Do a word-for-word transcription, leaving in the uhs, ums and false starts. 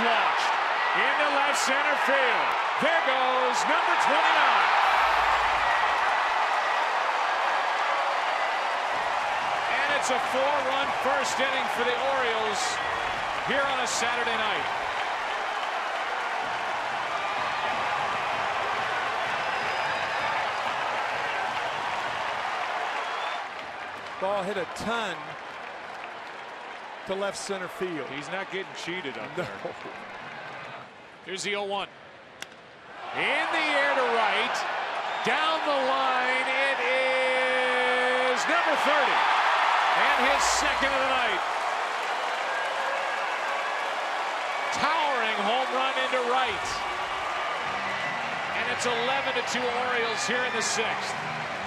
launched into left center field. There goes number twenty-nine. And it's a four-run first inning for the Orioles here on a Saturday night. Ball hit a ton to left center field. He's not getting cheated up No. there. Here's the oh one. In the air to right. Down the line, it is number thirty. And his second of the night. Towering home run into right. And it's eleven to two Orioles here in the sixth.